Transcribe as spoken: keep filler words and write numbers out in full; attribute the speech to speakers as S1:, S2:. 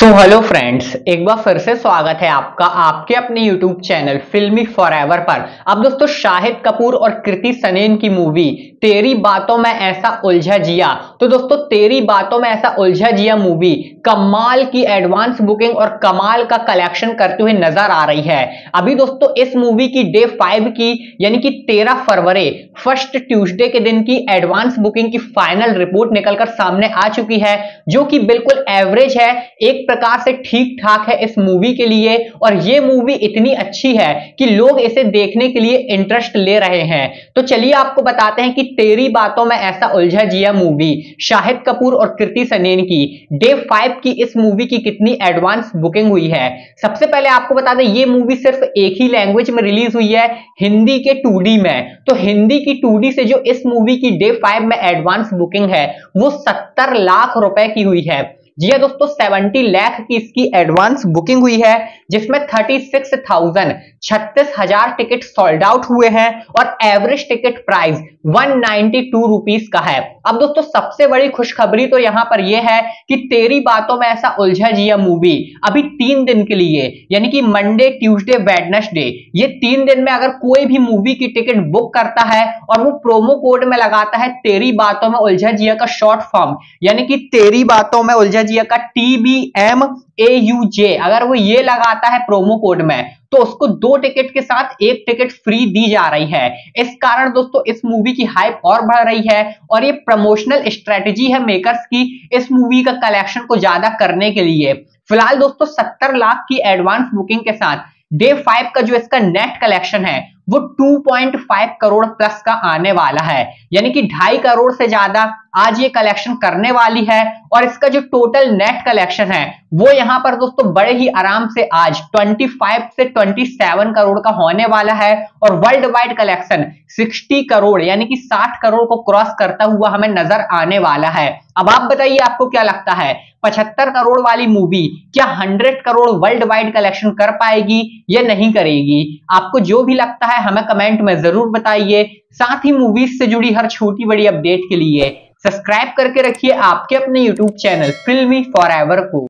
S1: So hello friends, एक बार फिर से स्वागत है आपका आपके अपने यूट्यूब चैनल फिल्मी फॉरएवर पर। अब दोस्तों, शाहिद कपूर और कृति सनन की मूवी तेरी बातों में ऐसा उलझा जिया, तो दोस्तों तेरी बातों में ऐसा उलझा जिया मूवी कमाल की एडवांस बुकिंग और कमाल का कलेक्शन करते हुए नजर आ रही है। अभी दोस्तों इस मूवी की डे फाइव की यानी कि तेरह फरवरी फर्स्ट ट्यूसडे के दिन की एडवांस बुकिंग की फाइनल रिपोर्ट निकलकर सामने आ चुकी है, जो कि बिल्कुल एवरेज है, एक प्रकार से ठीक ठाक है इस मूवी के लिए। और ये मूवी इतनी अच्छी है कि लोग इसे देखने के लिए इंटरेस्ट ले रहे हैं। तो चलिए आपको बताते हैं कि तेरी बातों में ऐसा उलझा जिया मूवी शाहिद कपूर और कृति सनन की डे फाइव की इस मूवी की कितनी एडवांस बुकिंग हुई है। सबसे पहले आपको बता दें, ये मूवी सिर्फ एक ही लैंग्वेज में रिलीज हुई है, हिंदी के टू डी में। तो हिंदी की टू डी से जो इस मूवी की डे फाइव में एडवांस बुकिंग है वो सत्तर लाख रुपए की हुई है। जी हाँ दोस्तों, सत्तर लाख की इसकी एडवांस बुकिंग हुई है, जिसमें छत्तीस हज़ार छत्तीस हजार टिकट सोल्ड आउट हुए हैं और एवरेज टिकट प्राइस एक सौ बानवे रुपीस का है। अब दोस्तों सबसे बड़ी खुशखबरी तो यहां पर यह है कि तेरी बातों में ऐसा उलझा जिया मूवी अभी तीन दिन के लिए यानी कि मंडे, ट्यूसडे, वेडनेसडे, ये तीन दिन में अगर कोई भी मूवी की टिकट बुक करता है और वो प्रोमो कोड में लगाता है तेरी बातों में उलझा जिया का शॉर्ट फॉर्म यानी कि तेरी बातों में उलझा जिया का T B M A U J, अगर वो ये लगाता है प्रोमो कोड में तो उसको दो टिकट के साथ एक टिकट फ्री दी जा रही है। इस कारण दोस्तों इस मूवी की हाइप और बढ़ रही है और ये प्रमोशनल स्ट्रेटजी है मेकर्स की इस मूवी का कलेक्शन को ज्यादा करने के लिए। फिलहाल दोस्तों सत्तर लाख की एडवांस बुकिंग के साथ डे फाइव का जो इसका नेट कलेक्शन है वो दो पॉइंट पाँच करोड़ प्लस का आने वाला है, यानी कि ढाई करोड़ से ज्यादा आज ये कलेक्शन करने वाली है। और इसका जो टोटल नेट कलेक्शन है वो यहां पर दोस्तों बड़े ही आराम से आज पच्चीस से सत्ताईस करोड़ का होने वाला है और वर्ल्ड वाइड कलेक्शन साठ करोड़ यानी कि साठ करोड़ को क्रॉस करता हुआ हमें नजर आने वाला है। अब आप बताइए आपको क्या लगता है, पचहत्तर करोड़ वाली मूवी क्या सौ करोड़ वर्ल्ड वाइड कलेक्शन कर पाएगी या नहीं करेगी? आपको जो भी लगता है हमें कमेंट में जरूर बताइए। साथ ही मूवीज से जुड़ी हर छोटी बड़ी अपडेट के लिए सब्सक्राइब करके रखिए आपके अपने यूट्यूब चैनल फिल्मी फॉरएवर को।